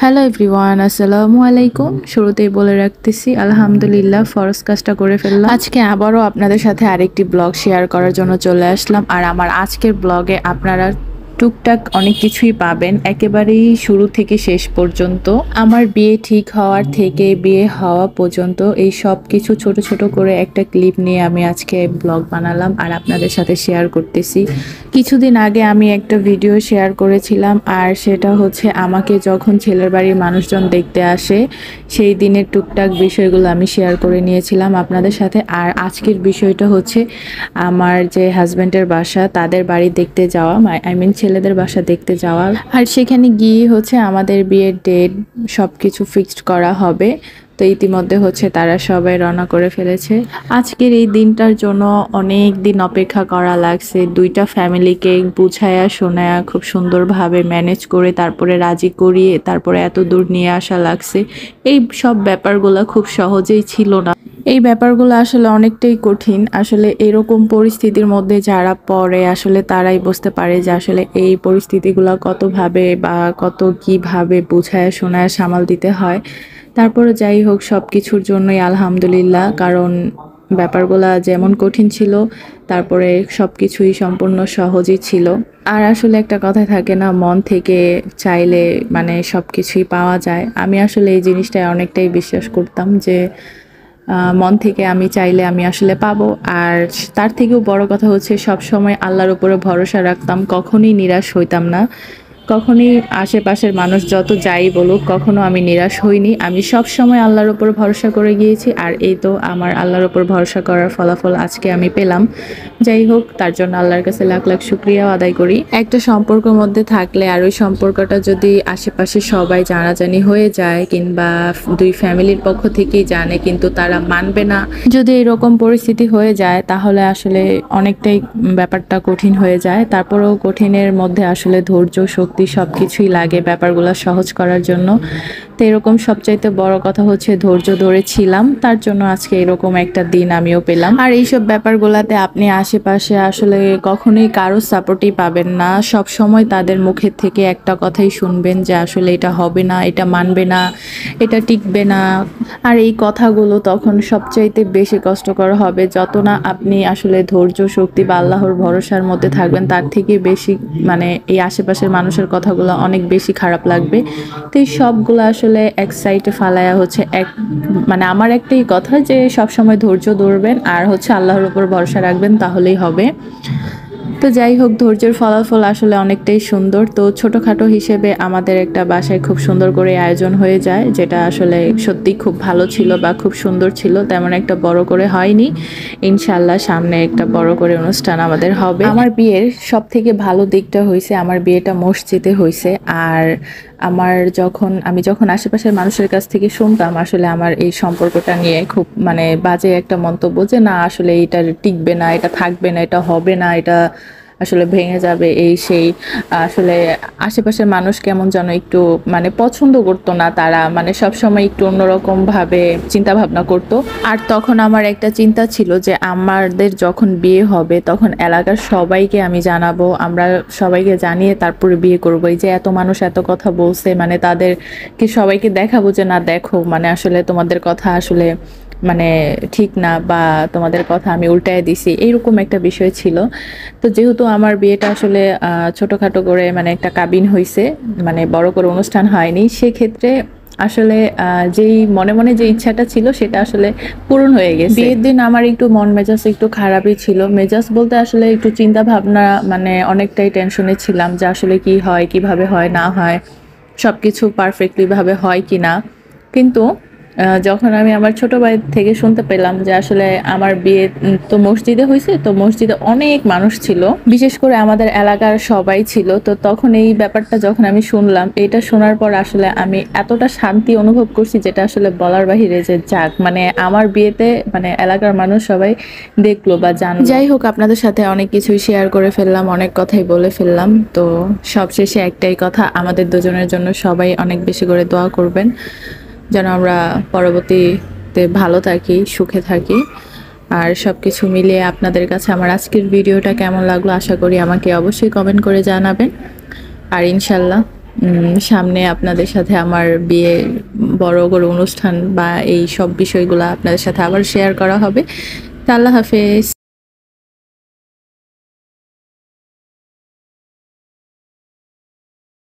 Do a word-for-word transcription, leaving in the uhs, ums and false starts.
Hello everyone, আসসালামু আলাইকুম। শুরুতেই বলে রাখতেছি আলহামদুলিল্লাহ ফরজ কাজটা করে ফেললাম। আজকে আবারও আপনাদের সাথে আরেকটি ব্লগ শেয়ার করার জন্য চলে আসলাম। আর আমার আজকের ব্লগে আপনারা টুকটাক অনেক কিছুই পাবেন, একেবারেই শুরু থেকে শেষ পর্যন্ত। আমার বিয়ে ঠিক হওয়ার থেকে বিয়ে হওয়া পর্যন্ত এই সব কিছু ছোট ছোট করে একটা ক্লিপ নিয়ে আমি আজকে ব্লগ বানালাম আর আপনাদের সাথে শেয়ার করতেছি। কিছুদিন আগে আমি একটা ভিডিও শেয়ার করেছিলাম, আর সেটা হচ্ছে আমাকে যখন ছেলের বাড়ির মানুষজন দেখতে আসে সেই দিনের টুকটাক বিষয়গুলো আমি শেয়ার করে নিয়েছিলাম আপনাদের সাথে। আর আজকের বিষয়টা হচ্ছে আমার যে হাজব্যান্ডের বাসা, তাদের বাড়ি দেখতে যাওয়া, আই মিন ছেলেদের বাসা দেখতে যাওয়া। আর সেখানে গিয়ে হচ্ছে আমাদের বিয়ের ডেট সব কিছু ফিক্সড করা হবে। তো ইতিমধ্যে হচ্ছে তারা সবাই রওনা করে ফেলেছে। আজকের এই দিনটার জন্য অনেক দিন অপেক্ষা করা লাগছে। দুইটা ফ্যামিলিকে বুঝায়া শোনায়া খুব সুন্দরভাবে ম্যানেজ করে তারপরে রাজি করিয়ে তারপরে এত দূর নিয়ে আসা লাগছে। এই সব ব্যাপারগুলো খুব সহজেই ছিল না। এই ব্যাপারগুলো আসলে অনেকটাই কঠিন। আসলে এরকম পরিস্থিতির মধ্যে যারা পড়ে আসলে তারাই বুঝতে পারে যে আসলে এই পরিস্থিতিগুলো কতভাবে বা কত কিভাবে বুঝায় শোনায় সামাল দিতে হয়। তারপরে যাই হোক, সব কিছুর জন্যই আলহামদুলিল্লাহ, কারণ ব্যাপারগুলা যেমন কঠিন ছিল তারপরে সব কিছুই সম্পূর্ণ সহজই ছিল। আর আসলে একটা কথা থাকে না, মন থেকে চাইলে মানে সব কিছুই পাওয়া যায়। আমি আসলে এই জিনিসটায় অনেকটাই বিশ্বাস করতাম যে মন থেকে আমি চাইলে আমি আসলে পাবো। আর তার থেকেও বড় কথা হচ্ছে সব সময় আল্লাহর উপরে ভরসা রাখতাম, কখনোই নিরাশ হইতাম না। কখনই আশেপাশের মানুষ যত যাই বলুক, কখনো আমি নিরাশ হইনি। আমি সব সময় আল্লাহর উপর ভরসা করে গিয়েছি, আর এই তো আমার আল্লাহর উপর ভরসা করার ফলাফল আজকে আমি পেলাম। যাই হোক, তার জন্য আল্লাহর কাছে লাখ লাখ শুকরিয়াও আদায় করি। একটা সম্পর্কের মধ্যে থাকলে আর ওই সম্পর্কটা যদি আশেপাশে সবাই জানাজানি হয়ে যায় কিংবা দুই ফ্যামিলির পক্ষ থেকেই জানে কিন্তু তারা মানবে না, যদি এরকম পরিস্থিতি হয়ে যায় তাহলে আসলে অনেকটাই ব্যাপারটা কঠিন হয়ে যায়। তারপরেও কঠিনের মধ্যে আসলে ধৈর্য, শক্তি সবকিছুই লাগে ব্যাপারগুলো সহজ করার জন্য। তো এরকম সবচাইতে বড় কথা হচ্ছে ধৈর্য ধরেছিলাম, তার জন্য আজকে এরকম একটা দিন আমিও পেলাম। আর এইসব ব্যাপারগুলোতে আপনি আশেপাশে আসলে কখনোই কারো সাপোর্টই পাবেন না। সব সময় তাদের মুখের থেকে একটা কথাই শুনবেন যে আসলে এটা হবে না, এটা মানবে না, এটা টিকবে না। আর এই কথাগুলো তখন সবচাইতে বেশি কষ্টকর হবে যত না আপনি আসলে ধৈর্য, শক্তি বা আল্লাহর ভরসার মধ্যে থাকবেন, তার থেকে বেশি মানে এই আশেপাশের মানুষের কথাগুলো অনেক বেশি খারাপ লাগবে। তো এই সবগুলো আসলে এক সাইডে ফালায়া হচ্ছে এক মানে আমার একটাই কথা যে সব সময় ধৈর্য ধরবেন আর হচ্ছে আল্লাহর উপর ভরসা রাখবেন, তাহলেই হবে। তো যাই হোক, ধৈর্যের ফলাফল আসলে অনেকটাই সুন্দর। তো ছোটোখাটো হিসেবে আমাদের একটা বাসায় খুব সুন্দর করে আয়োজন হয়ে যায়, যেটা আসলে সত্যি খুব ভালো ছিল বা খুব সুন্দর ছিল। তেমন একটা বড় করে হয়নি, ইনশাল্লাহ সামনে একটা বড় করে অনুষ্ঠান আমাদের হবে। আমার বিয়ের সব থেকে ভালো দিকটা হয়েছে আমার বিয়েটা মসজিদে হয়েছে। আর আমার যখন আমি যখন আশেপাশের মানুষের কাছ থেকে শুনতাম আসলে আমার এই সম্পর্কটা নিয়ে খুব মানে বাজে একটা মন্তব্য যে না আসলে এটা টিকবে না, এটা থাকবে না, এটা হবে না, এটা আসলে ভেঙে যাবে, এই সেই, আসলে আশেপাশের মানুষ কেমন যেন একটু মানে পছন্দ করতো না, তারা মানে সবসময় একটু অন্যরকম ভাবে চিন্তা ভাবনা করতো। আর তখন আমার একটা চিন্তা ছিল যে আমাদের যখন বিয়ে হবে তখন এলাকার সবাইকে আমি জানাবো, আমরা সবাইকে জানিয়ে তারপরে বিয়ে করবো। এই যে এত মানুষ এত কথা বলছে, মানে তাদেরকে সবাইকে দেখাবো যে না দেখো, মানে আসলে তোমাদের কথা আসলে মানে ঠিক না, বা তোমাদের কথা আমি উল্টায় দিছি, এইরকম একটা বিষয় ছিল। তো যেহেতু আমার বিয়েটা আসলে ছোটোখাটো করে মানে একটা কাবিন হয়েছে, মানে বড় করে অনুষ্ঠান হয়নি, সেক্ষেত্রে আসলে যেই মনে মনে যে ইচ্ছাটা ছিল সেটা আসলে পূরণ হয়ে গেছে। বিয়ের দিন আমার একটু মন মেজাজ একটু খারাপই ছিল। মেজাজ বলতে আসলে একটু চিন্তা ভাবনা, মানে অনেকটাই টেনশনে ছিলাম যে আসলে কি হয়, কিভাবে হয় না হয়, সব কিছু পারফেক্টলি ভাবে হয় কি না। কিন্তু যখন আমি আমার ছোট ভাই থেকে শুনতে পেলাম যে আসলে আমার বিয়ে তো মসজিদে হয়েছে, তো মসজিদে অনেক মানুষ ছিল, বিশেষ করে আমাদের এলাকার সবাই ছিল। তো তখন এই ব্যাপারটা যখন আমি শুনলাম, এটা শোনার পর আসলে আমি এতটা শান্তি অনুভব করছি যেটা আসলে বলার বাহিরে, যে যাক মানে আমার বিয়েতে মানে এলাকার মানুষ সবাই দেখলো বা জানলো। যাই হোক, আপনাদের সাথে অনেক কিছুই শেয়ার করে ফেললাম, অনেক কথাই বলে ফেললাম। তো সবশেষে একটাই কথা, আমাদের দুজনের জন্য সবাই অনেক বেশি করে দোয়া করবেন যেন আমরা পরবর্তীতে ভালো থাকি, সুখে থাকি। আর সব কিছু মিলিয়ে আপনাদের কাছে আমার আজকের ভিডিওটা কেমন লাগলো আশা করি আমাকে অবশ্যই কমেন্ট করে জানাবেন। আর ইনশাল্লাহ সামনে আপনাদের সাথে আমার বিয়ে বড় করে অনুষ্ঠান বা এই সব বিষয়গুলো আপনাদের সাথে আবার শেয়ার করা হবে। আল্লাহ হাফেজ।